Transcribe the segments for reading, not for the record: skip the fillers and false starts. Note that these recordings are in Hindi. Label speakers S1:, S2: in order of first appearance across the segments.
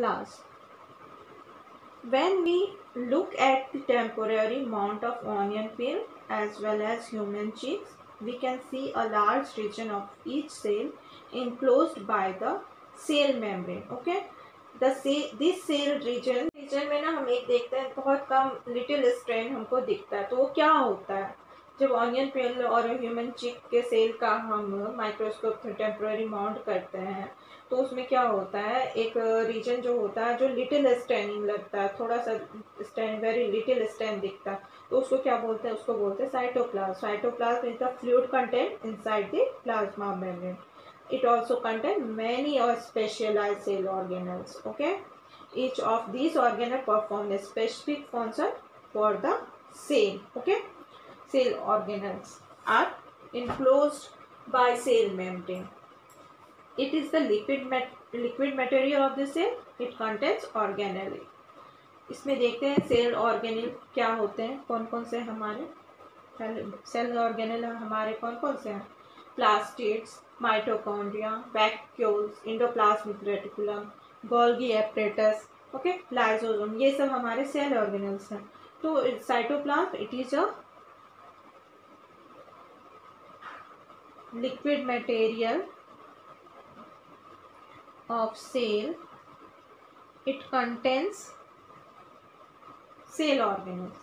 S1: cytoplasm. When we look at the temporary mount of onion peel as well as human cheeks, we can see a large region of each cell enclosed by the cell membrane. Okay, this cell region में ना हम एक देखते हैं बहुत कम लिटिल स्ट्रेन हमको दिखता है. तो वो क्या होता है? जब ऑनियन पेल और ह्यूमन चिक के सेल का हम माइक्रोस्कोप से टेम्पररी माउंट करते हैं तो उसमें क्या होता है, एक रीजन जो होता है जो लिटिल स्टेनिंग लगता है, थोड़ा सा स्टेन, वेरी लिटिल स्टेन दिखता है, तो उसको क्या बोलते हैं? उसको बोलते हैं cytoplasm. Cytoplasm is the fluid content inside the plasma membrane. It also contains many or specialized cell organelles. Okay, each of these organelles perform a specific function for the cell. Okay, cell organelles are enclosed by cell membrane. It is the liquid material of the cell. It contains organelle. इसमें देखते हैं सेल ऑर्गेनेल क्या होते हैं, कौन कौन से हमारे सेल ऑर्गेनेल हमारे कौन कौन से हैं? Plastids, mitochondria, vacuoles, endoplasmic reticulum, Golgi apparatus, okay, lysosome, ये सब हमारे सेल ऑर्गेनेल्स हैं. तो cytoplasm it is a liquid material of cell. It contains cell organelles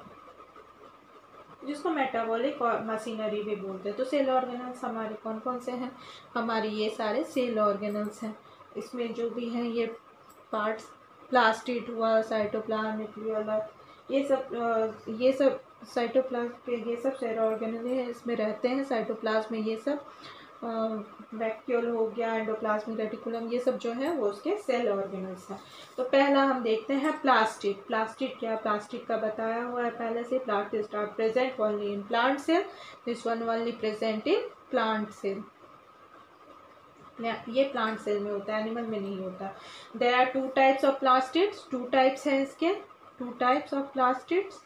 S1: जिसको मेटाबॉलिक और मशीनरी भी बोलते हैं. तो सेल ऑर्गेनल्स हमारे कौन कौन से हैं? हमारे ये सारे सेल ऑर्गेनल्स हैं. इसमें जो भी हैं ये पार्ट्स, प्लास्टिड हुआ, साइटोप्लाज्म, न्यूक्लियोलस, ये सब साइटोप्लाज्म पे ये सब सेल ऑर्गेनल है, इसमें रहते हैं. साइटोप्लाज्म में ये सब वैक्यूल हो गया, एंडोप्लाज्मिक रेटिकुलम, ये सब जो है वो उसके सेल ऑर्गेनल्स हैं. तो पहला हम देखते हैं प्लास्टिड. प्लास्टिड क्या? प्लास्टिड का बताया हुआ है पहले से. Plastid are present only in plant cell. This one only present in plant cell. ये प्लांट सेल में होता है, एनिमल में नहीं होता. There are two types of plastids. Two types हैं इसके. टू टाइप्स ऑफ प्लास्टिड्स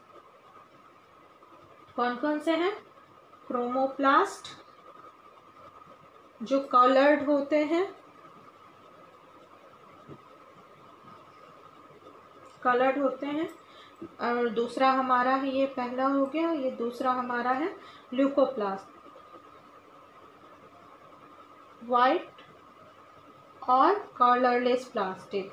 S1: कौन कौन से हैं? क्रोमोप्लास्ट जो कलर्ड होते हैं, कलर्ड होते हैं. और दूसरा हमारा है, ये पहला हो गया, ये दूसरा हमारा है ल्यूकोप्लास्ट, वाइट और कलरलेस प्लास्टिड.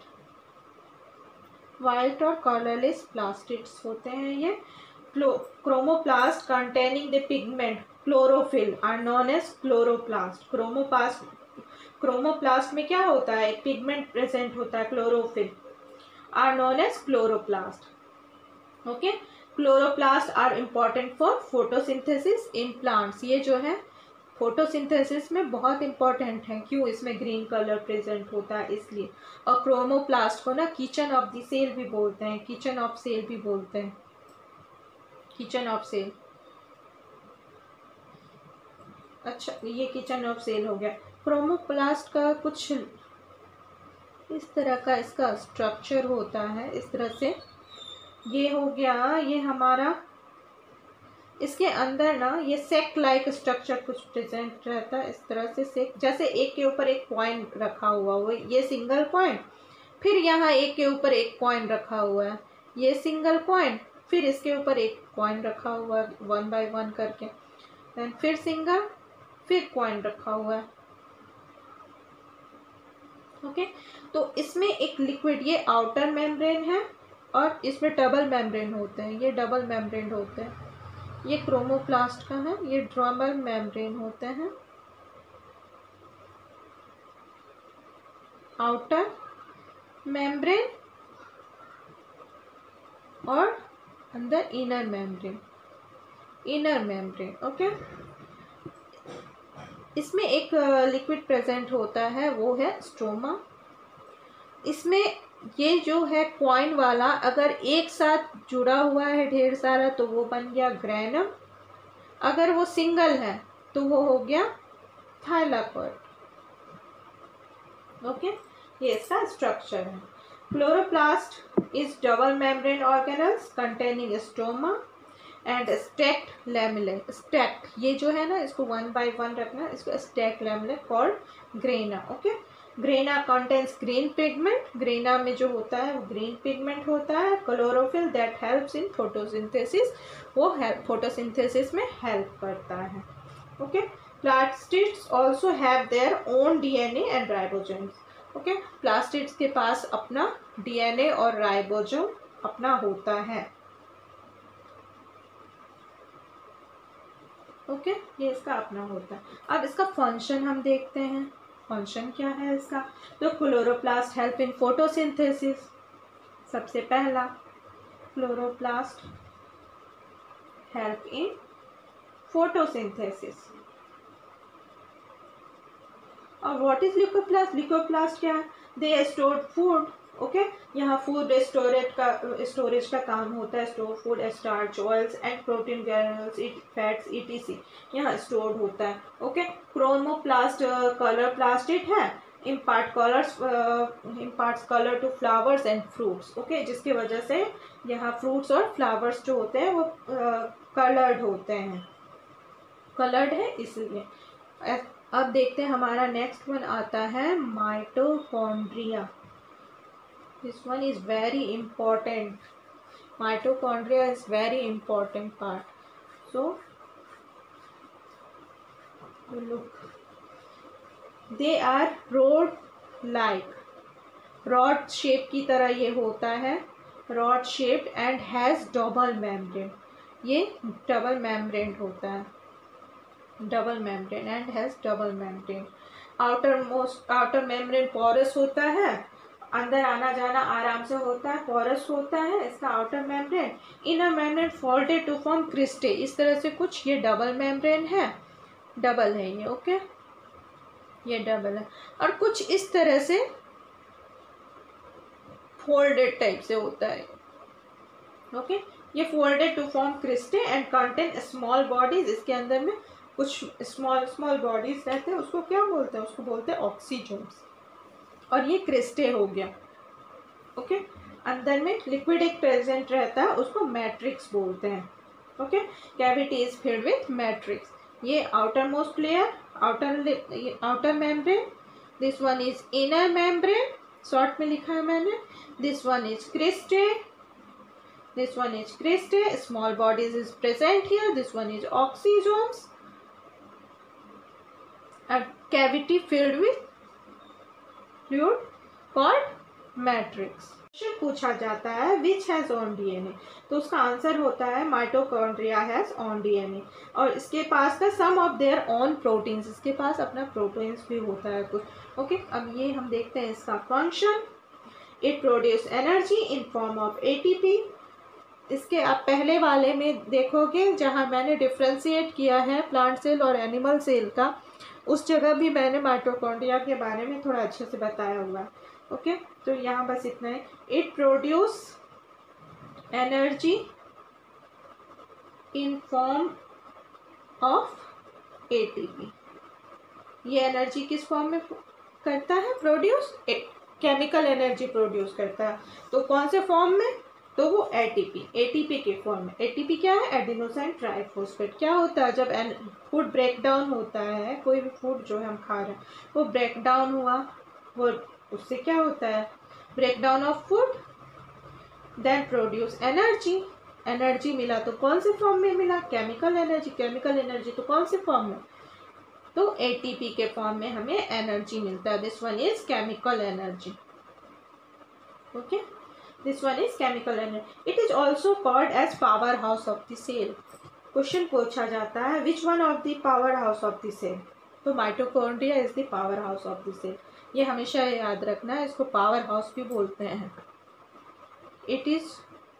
S1: वाइट और कलरलेस प्लास्टिड्स होते हैं ये. Chromoplast containing the pigment chlorophyll are known as chloroplast. Chromoplast में क्या होता है? एक पिगमेंट प्रेजेंट होता है, chlorophyll, are known as chloroplast. Okay, chloroplast are important for photosynthesis in plants. ये जो है फोटोसिंथेसिस में बहुत इंपॉर्टेंट है. क्यों? इसमें ग्रीन कलर प्रेजेंट होता है इसलिए. और क्रोमोप्लास्ट को ना किचन ऑफ द सेल भी बोलते हैं. किचन ऑफ सेल भी बोलते हैं. Kitchen of cell. अच्छा, ये किचन ऑफ सेल हो गया. क्रोमोप्लास्ट का कुछ इस तरह का इसका स्ट्रक्चर होता है, इस तरह से. ये हो गया, ये हमारा, इसके अंदर ना ये सेक लाइक स्ट्रक्चर कुछ प्रेजेंट रहता है इस तरह से. सेक जैसे एक के ऊपर एक कॉइन रखा हुआ हो, ये सिंगल कॉइन, फिर यहाँ एक के ऊपर एक कॉइन रखा हुआ है, ये सिंगल कॉइन, फिर इसके ऊपर एक कॉइन रखा हुआ है वन बाय वन करके, देन फिर सिंगल, फिर कॉइन रखा हुआ है. ओके, तो इसमें एक लिक्विड, ये आउटर मेम्ब्रेन है और इसमें डबल मेम्ब्रेन होते हैं. ये डबल मेम्ब्रेन होते हैं. ये क्रोमोप्लास्ट का है, ये डबल मेम्ब्रेन होते हैं. आउटर मेम्ब्रेन और अंदर inner membrane. Inner membrane. Okay, इसमें एक लिक्विड प्रेजेंट होता है, वो है स्ट्रोमा. इसमें ये जो है कॉइन वाला अगर एक साथ जुड़ा हुआ है ढेर सारा तो वो बन गया ग्रेनम. अगर वो सिंगल है तो वो हो गया थाइलाकॉइड. ओके, ये इसका स्ट्रक्चर है. Chloroplast is double membrane organelles containing stroma and stacked lamellae. Stacked, ये जो है ना, इसको वन बाय वन रखना, इसको stacked lamellae called grana. Okay, grana contains green pigment, grana में जो होता है वो ग्रीन पिगमेंट होता है। Chlorophyll that helps in photosynthesis, वो फोटोसिंथेसिस में हेल्प करता है। Okay, plastids also have their own DNA and ribosomes. Okay, plastids के पास अपना डीएनए और राइबोसोम अपना होता है। ओके, ये इसका अपना होता है। अब इसका फंक्शन हम देखते हैं, फंक्शन क्या है इसका। तो क्लोरोप्लास्ट हेल्प इन फोटोसिंथेसिस, सबसे पहला क्लोरोप्लास्ट हेल्प इन फोटोसिंथेसिस। और व्हाट इज ल्यूकोप्लास्ट, ल्यूकोप्लास्ट क्या है, दे स्टोर फूड। ओके, यहाँ फूड स्टोरेज का काम होता है। Store food, starch, oils and protein granules, fats etc यहाँ स्टोर होता है। ओके, क्रोमोप्लास्ट कलर प्लास्टिड है, imparts colour to flowers and fruits. Okay, जिसकी वजह से यहाँ फ्रूट्स और फ्लावर्स जो होते हैं वो कलर्ड होते हैं, कलर्ड है इसलिए। अब देखते हैं हमारा नेक्स्ट वन आता है mitochondria. This one is very important. Mitochondria is very important part. So, look. They are rod-like. Rod shape की तरह ये होता है. Rod shaped and has double membrane. ये double membrane होता है. Double membrane and has double membrane. outer membrane porous होता है. अंदर आना जाना आराम से होता है, पोरस होता है इसका outer membrane. Inner membrane folded to form cristae, इस तरह से कुछ ये डबल मेम्ब्रेन है, डबल है ये। ओके, ये डबल है और कुछ इस तरह से फोल्डेड टाइप से होता है। ओके, ये folded to form cristae and contain small bodies, इसके अंदर में कुछ स्मॉल बॉडीज रहते हैं, उसको क्या बोलते हैं, उसको बोलते हैं ऑक्सीजोम्स। और ये क्रिस्टे हो गया। ओके, अंदर में लिक्विड एक प्रेजेंट रहता है, उसको मैट्रिक्स बोलते हैं। Okay, cavity is filled with matrix. ये outermost layer, outer membrane, this one is inner membrane, short में लिखा है मैंने। This one is cristae, this one is cristae, small bodies is present here, this one is oxysomes, cavity filled with fluid called matrix. Question पूछा जाता है विच हैज ऑन डीएनए, तो उसका आंसर होता है माइटोकॉन्ड्रिया हैज ऑन डीएनए। और इसके पास का some of their own proteins, इसके पास अपना प्रोटीन्स भी होता है कुछ। ओके, अब ये हम देखते हैं इसका function. It produce energy in form of ATP. इसके आप पहले वाले में देखोगे जहाँ मैंने डिफ्रेंशिएट किया है प्लांट सेल और एनिमल सेल का, उस जगह भी मैंने माइटोकॉन्ड्रिया के बारे में थोड़ा अच्छे से बताया हुआ है। ओके, तो यहाँ बस इतना है। It produce energy in form of ATP. ये एनर्जी किस फॉर्म में करता है प्रोड्यूस, केमिकल एनर्जी प्रोड्यूस करता है। तो कौन से फॉर्म में, तो वो एटीपी के फॉर्म में। एटीपी क्या है, एडिनोसाइन ट्राइफॉस्फेट। क्या होता है जब फूड ब्रेक डाउन होता है, कोई भी फूड जो हम खा रहे हैं वो ब्रेक डाउन हुआ, वो उससे क्या होता है, break down of food, then produce energy. Energy मिला तो कौन से फॉर्म में मिला, केमिकल एनर्जी। केमिकल एनर्जी तो कौन से फॉर्म में, तो एटीपी के फॉर्म में हमें एनर्जी मिलता है। This one is chemical energy. Okay, this one is chemical energy. It is also called as powerhouse of the cell. Question पूछा जाता है which one of the powerhouse of the cell, तो mitochondria is the powerhouse of the cell. ये हमेशा याद रखना है, इसको पावर हाउस भी बोलते हैं। It is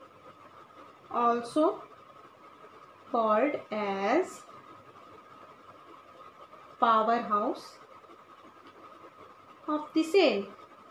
S1: also called as powerhouse of the cell.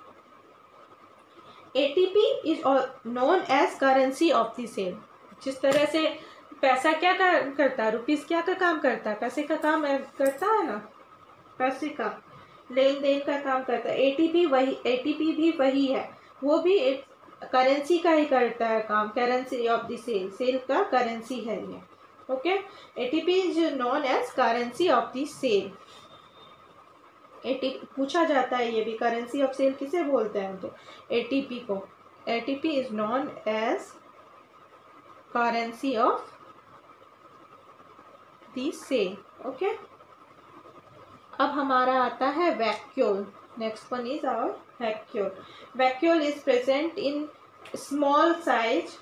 S1: ATP is known as currency of the cell. जिस तरह से पैसा क्या करता है, रुपीस क्या का काम करता है, पैसे का काम करता है ना, पैसे का लेन देन का काम करता है। एटीपी भी वही है, वो भी एक करेंसी का ही करता है काम, currency of the cell, cell का करेंसी है ये। Okay, ATP is known as currency of the cell. ATP पूछा जाता है, ये भी करेंसी ऑफ सेल किसे बोलते हैं, तो एटीपी को। ATP is known as currency of the cell. Okay, अब हमारा आता है vacuole. Next one is our vacuole. Vacuole is present in small size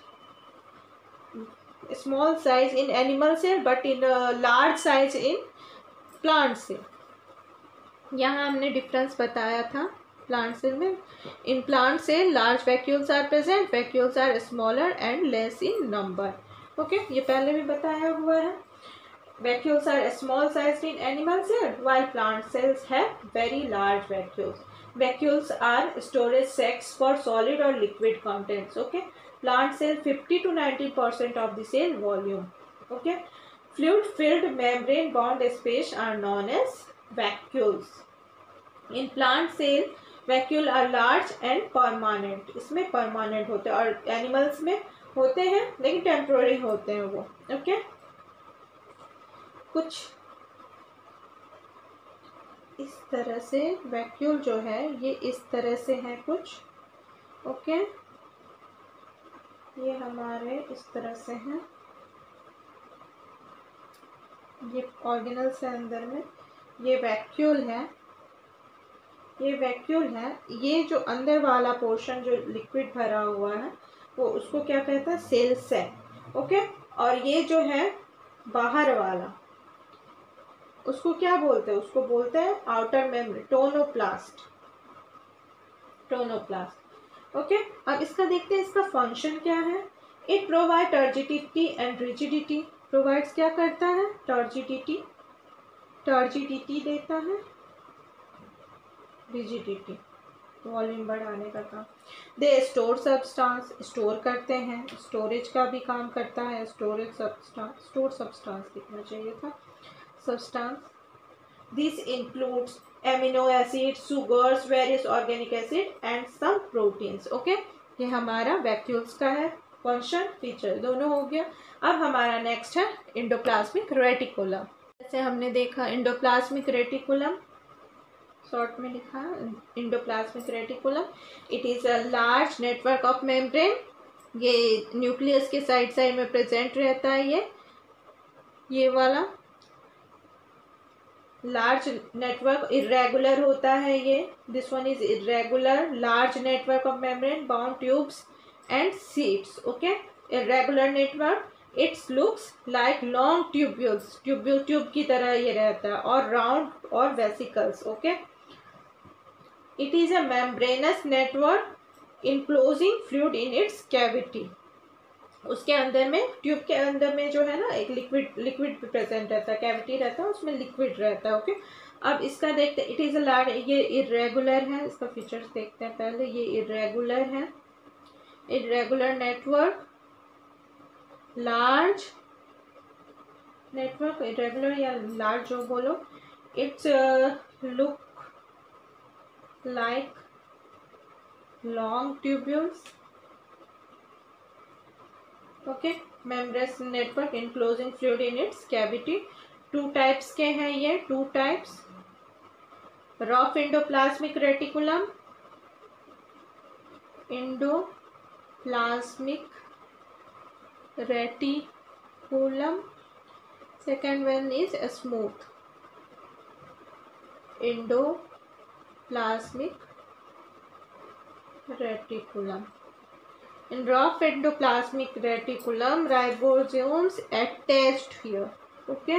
S1: in animal cell but in a large size in plant cell। यहाँ हमने डिफरेंस बताया था प्लांट सेल में। In plant cell large vacuoles are present, vacuoles are smaller and less in number. Okay, ये पहले भी बताया हुआ है। Vacuoles are small sized in animal cells while plant cells have very large vacuoles. Vacuoles are storage sacs for solid or liquid contents. Okay, plant cell 50 to 90% of the cell volume. Okay, fluid filled membrane bound space are known as vacuoles. In plant cell vacuole are large and permanent. इसमें permanent होते हैं और animals में होते हैं लेकिन temporary होते हैं वो। Okay, कुछ इस तरह से वैक्यूल जो है ये इस तरह से है कुछ। ओके, ये हमारे इस तरह से हैं, ये ऑर्गेनल से अंदर में ये वैक्यूल है, ये वैक्यूल है। ये जो अंदर वाला पोर्शन जो लिक्विड भरा हुआ है वो उसको क्या कहता है, सेल सैक। ओके, और ये जो है बाहर वाला उसको क्या बोलते हैं, उसको बोलते हैं outer membrane, tonoplast. Tonoplast. Okay, अब इसका देखते हैं इसका फंक्शन क्या है। It provide turgidity and rigidity. Provides क्या करता है, टर्जिडिटी देता है, रिजिडिटी वॉल्यूम बढ़ाने का काम। दे स्टोर सब्सटेंस, स्टोर करते हैं, स्टोरेज का भी काम करता है। स्टोर सब्सटेंस लिखना चाहिए था, substance. This includes amino acids, sugars, various organic acid and some proteins. Okay, ये हमारा वैक्यूल्स का है फंक्शन, फीचर दोनों हो गया। अब हमारा नेक्स्ट है इंडोप्लाज्मिक रेटिकुलम। जैसे हमने देखा इंडोप्लाज्मिक रेटिकुलम शॉर्ट में लिखा endoplasmic reticulum. It is a large network of membrane. ये न्यूक्लियस के साइड में प्रेजेंट रहता है। ये वाला लार्ज नेटवर्क इरेगुलर होता है ये। This one is irregular large network of membrane bound tubes and sheets. Okay, irregular network, its looks like long tubules, tube की तरह ये रहता है, और राउंड और vesicles. Okay, it is a membranous network enclosing fluid in its cavity. उसके अंदर में, ट्यूब के अंदर में जो है ना एक लिक्विड प्रेजेंट रहता है, कैविटी रहता है उसमें लिक्विड रहता है। ओके, अब इसका देखते हैं। इट इज अ लार्ज, ये इरेगुलर है, इसका फीचर्स देखते हैं पहले। ये इरेगुलर है, irregular network, large network, irregular या लार्ज जो बोलो। Its look like long tubules. Okay, membranous network enclosing fluid in its cavity. Two types के हैं ये, two types. Rough endoplasmic reticulum, endoplasmic reticulum. Second one is smooth endoplasmic reticulum. In rough endoplasmic reticulum, ribosomes attached here. Okay,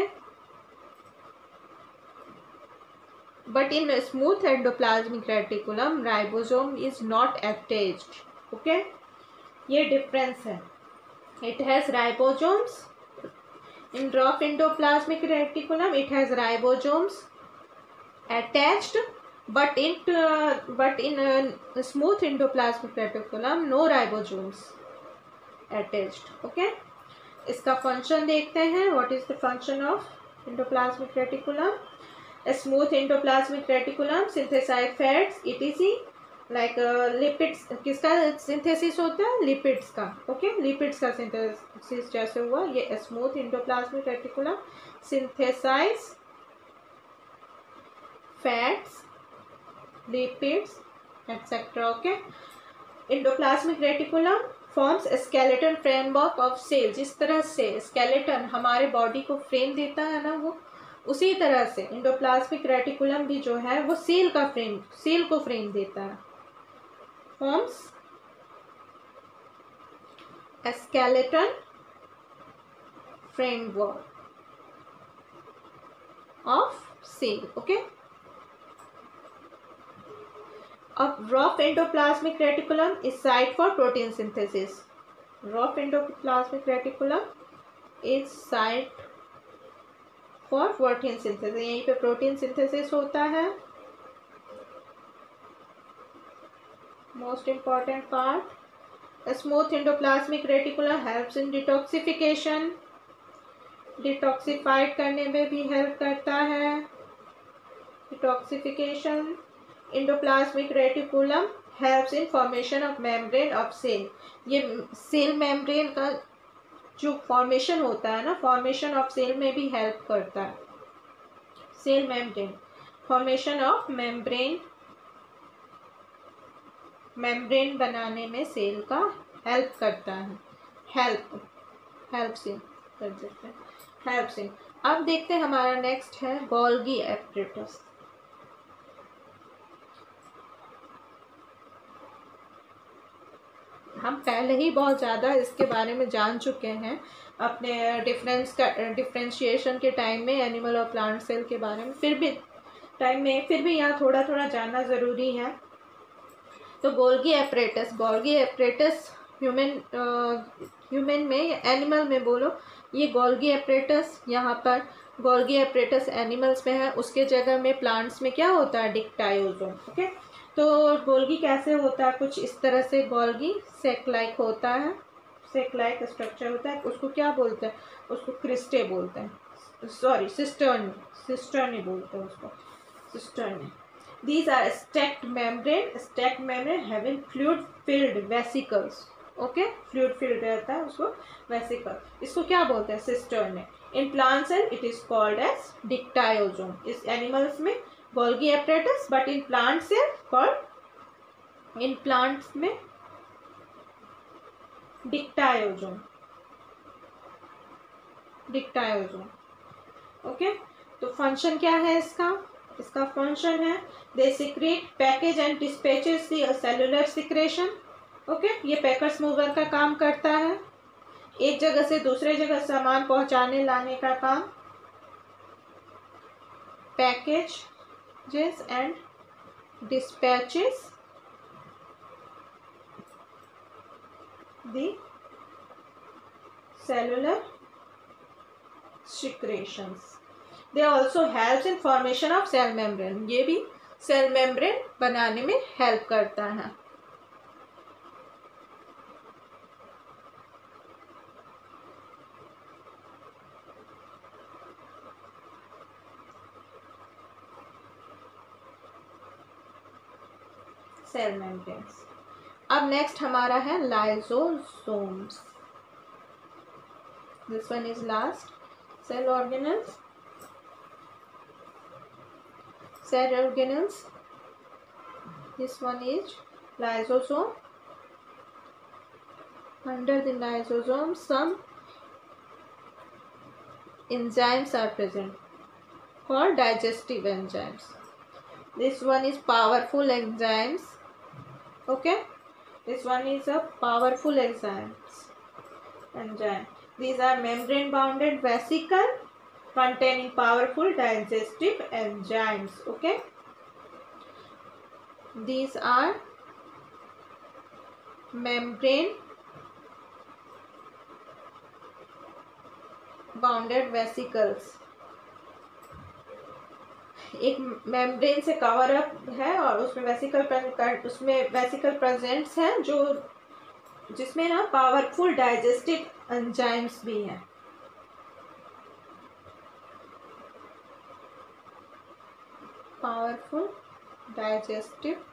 S1: but in a smooth endoplasmic reticulum, ribosome is not attached. Okay, ये difference है। It has ribosomes. In rough endoplasmic reticulum, it has ribosomes attached. But in smooth endoplasmic reticulum, no ribosomes attached. Okay, इसका फंक्शन देखते हैं। What is the function of endoplasmic reticulum? A smooth endoplasmic reticulum synthesize fats, etc. Like lipids। किसका सिंथेसिस होता है, लिपिड्स का। ओके, लिपिड्स का सिंथेसिस जैसे हुआ, ये smooth endoplasmic reticulum synthesize fats lipids, etc. Okay. Endoplasmic reticulum forms a skeleton framework of cell. जिस तरह से skeleton हमारे बॉडी को फ्रेम देता है ना, वो उसी तरह से एंडोप्लाज्मिक रेटिकुलम भी जो है वो सेल को फ्रेम देता है. Forms a skeleton framework of cell. Okay. अब rough endoplasmic reticulum is site for protein synthesis. Rough endoplasmic reticulum is site for protein synthesis. यहीं पे protein synthesis होता है. Most important part. A smooth endoplasmic reticulum helps in detoxification. Detoxified करने में भी हेल्प करता है. Detoxification. Endoplasmic reticulum helps in formation of membrane of cell. ये सेल मेम्ब्रेन का जो फॉर्मेशन होता है ना, फॉर्मेशन ऑफ सेल में भी हेल्प करता है. Cell membrane, formation of membrane बनाने में सेल का हेल्प करता है. हेल्प से कर सकते हैं. Helps in. अब देखते हैं हमारा नेक्स्ट है गोल्गी एपरेटस. हम पहले ही बहुत ज़्यादा इसके बारे में जान चुके हैं अपने डिफ्रेंशिएशन के टाइम में एनिमल और प्लांट सेल के बारे में. फिर भी यहाँ थोड़ा थोड़ा जानना ज़रूरी है. तो गोल्गी एपरेटस ह्यूमन में या एनिमल में बोलो, ये गोल्गी एपरेटस यहाँ पर गोल्गी एपरेटस एनिमल्स में है. उसके जगह में प्लांट्स में क्या होता है, डिक्टायोजोम. ओके. तो गोल्गी कैसे होता है, कुछ इस तरह से गोल्गी सेक लाइक होता है. सेक लाइक स्ट्रक्चर होता है. उसको क्या बोलते हैं, उसको क्रिस्टे बोलते हैं. सॉरी, सिस्टर्नी बोलते हैं उसको. Cisternae. These are stacked membrane having fluid filled vesicles. Okay. Fluid filled रहता है उसको वेसिकल. इसको क्या बोलते हैं, cistern. In plant cell it is called as dictyosome. इस एनिमल्स में Golgi apparatus, but in plant cell called, in plants में डिक्टायोजोम. ओके. तो फंक्शन क्या है इसका फंक्शन है they secrete package and dispatches the cellular secretion. Okay. ये पैकर्स मूवर का काम करता है, एक जगह से दूसरे जगह सामान पहुंचाने लाने का काम. Packages and dispatches the cellular secretions. They also helps in formation of cell membrane. ये भी सेल मेम्ब्रेन बनाने में हेल्प करता है. Cell membranes. अब नेक्स्ट हमारा है lysosomes. This one is last. Cell organelles. This one is lysosome. Under the lysosome some enzymes are present called digestive enzymes. This one is powerful enzymes. Okay. This one is a powerful enzyme. These are membrane bounded vesicle containing powerful digestive enzymes. Okay. These are membrane bounded vesicles. एक मेम्ब्रेन से कवर अप है और उसमें वेसिकल प्रेजेंट्स है जो जिसमें ना पावरफुल डाइजेस्टिव एंजाइम्स भी हैं. Powerful digestive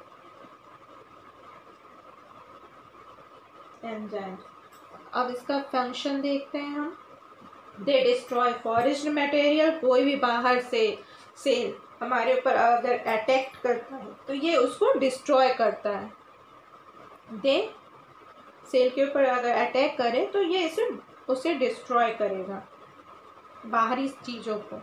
S1: enzyme. अब इसका फंक्शन देखते हैं हम. They destroy forest material. कोई भी बाहर से सेल हमारे ऊपर अगर अटैक करता है तो ये उसको डिस्ट्रॉय करता है। दे सेल के ऊपर अगर अटैक करे तो ये उसे डिस्ट्रॉय करेगा, बाहरी चीज़ों को।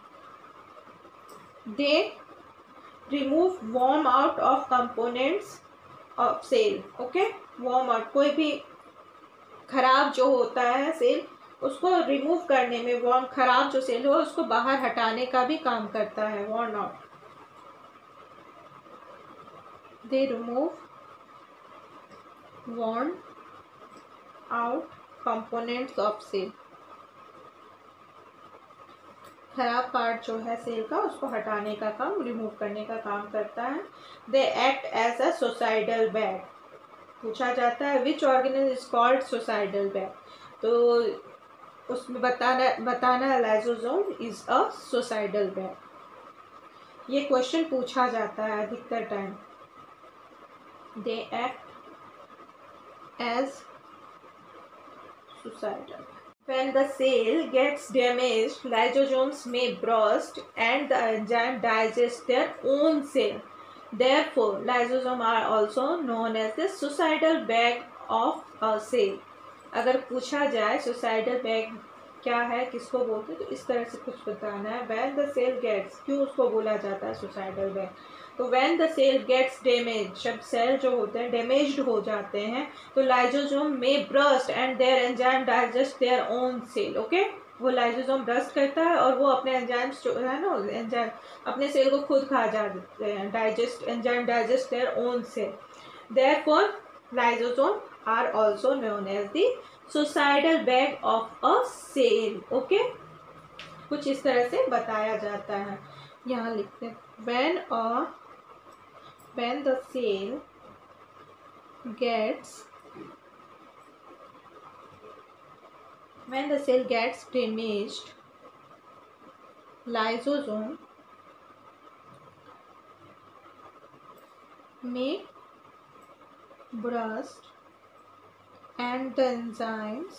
S1: They remove worn out of components of cell. Okay, worn out, कोई भी खराब जो होता है सेल उसको रिमूव करने में, वॉर्म खराब जो सेल हो उसको बाहर हटाने का भी काम करता है worn out. They remove worn out components of cell, खराब पार्ट जो है सेल का उसको हटाने का काम, रिमूव करने का काम करता है। They act as a suicidal bag. पूछा जाता है which organism is called suicidal bag, तो उसमें बताना lysosome is a suicidal bag. ये क्वेश्चन पूछा जाता है अधिकतर time. They act as suicidal. When the cell gets damaged, lysosomes may burst and the enzyme digest their own cell. Therefore, lysosomes are also known as the suicidal bag of a cell. अगर पूछा जाए suicidal bag क्या है, किसको बोलते हैं, तो इस तरह से कुछ बताना है। When the cell gets, क्यों उसको बोला जाता है suicidal bag, तो when the cell gets damaged, जब सेल जो होते हैं डैमेज्ड हो जाते हैं तो लाइसोसोम में burst and their enzyme digest their own cell. ओके, वो लाइसोसोम ब्रस्ट करता है और वो अपने एंजाइम्स जो है ना, एंजाइम अपने सेल को खुद खा जाते हैं, enzyme digest their own cell. Therefore lysosome are also known as the suicidal bag of a cell. Okay, कुछ इस तरह से बताया जाता है। यहाँ लिखते हैं when the cell gets damaged, lysosome may burst and the enzymes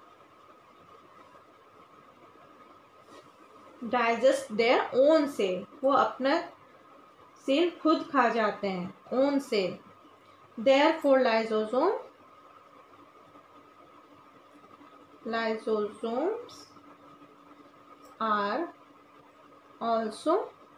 S1: digest their own cell, वो अपना सेल खुद खा जाते हैं, own cell. Therefore lysosomes are also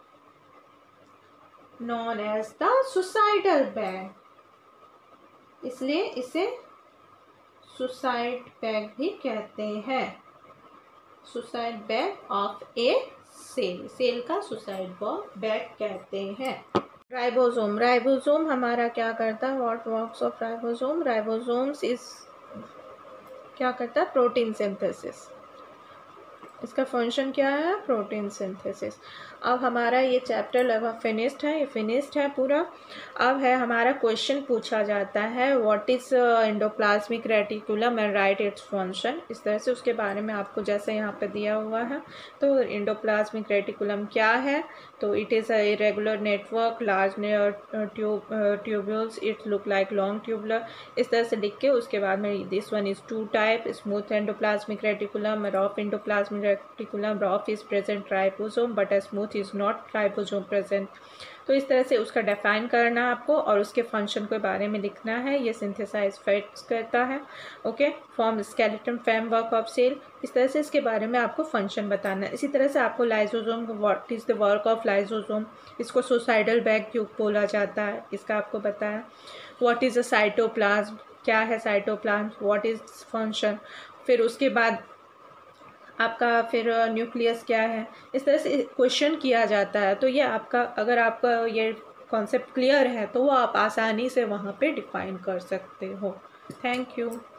S1: known as the suicidal bag, इसलिए इसे सुसाइड बैग भी कहते हैं। Suicide bag of a cell, cell का सुसाइड बैग कहते हैं। राइबोसोम हमारा क्या करता है, what works of ribosome. Ribosomes is क्या करता है, प्रोटीन सिंथेसिस। इसका फंक्शन क्या है, प्रोटीन सिंथेसिस। अब हमारा ये चैप्टर लगभग फिनिश्ड है पूरा। अब है हमारा क्वेश्चन पूछा जाता है what is endoplasmic reticulum and write its function. इस तरह से उसके बारे में आपको जैसे यहाँ पे दिया हुआ है, तो एंडोप्लाज्मिक रेटिकुलम क्या है, तो it is a irregular network large tubules, it look like long tubular. इस तरह से लिख के उसके बाद में this one is 2 type, smooth endoplasmic reticulum, rough endoplasmic reticulum. Rough is present ribosome but smooth is not ribosome present. तो इस तरह से उसका डिफाइन करना है आपको और उसके फंक्शन के बारे में लिखना है। ये सिंथेसाइज फैट्स करता है। Okay, form skeleton framework of cell, इस तरह से इसके बारे में आपको फंक्शन बताना है। इसी तरह से आपको lysosome, what is the work of lysosome, इसको सुसाइडल बैग क्यों बोला जाता है, इसका आपको बताया। व्हाट इज अ साइटोप्लाज्म, क्या है साइटोप्लाज्म, व्हाट इज फंक्शन। फिर उसके बाद आपका फिर न्यूक्लियस क्या है, इस तरह से क्वेश्चन किया जाता है। तो ये आपका, अगर आपका ये कॉन्सेप्ट क्लियर है तो वो आप आसानी से वहाँ पे डिफाइन कर सकते हो। Thank you.